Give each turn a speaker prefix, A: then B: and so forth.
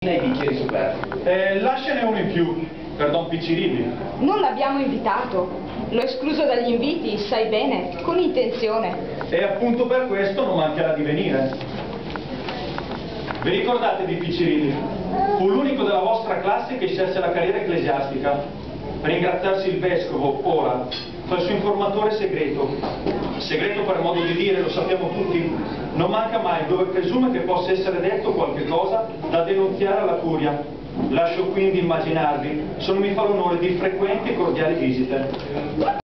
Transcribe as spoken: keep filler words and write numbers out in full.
A: nei bicchieri superflui.
B: Eh, lasciane uno in più, per Don Piccirilli.
C: Non l'abbiamo invitato. L'ho escluso dagli inviti, sai bene, con intenzione.
B: E appunto per questo non mancherà di venire. Vi ricordate di Piccirilli? Fu l'unico della vostra classe che scelse la carriera ecclesiastica. Per ringraziarsi il vescovo, ora, fa il suo informatore segreto. Segreto per modo di dire, lo sappiamo tutti. Non manca mai dove presume che possa essere detto qualche cosa da denunziare alla curia. Lascio quindi immaginarvi se non mi fa l'onore di frequenti e cordiali visite.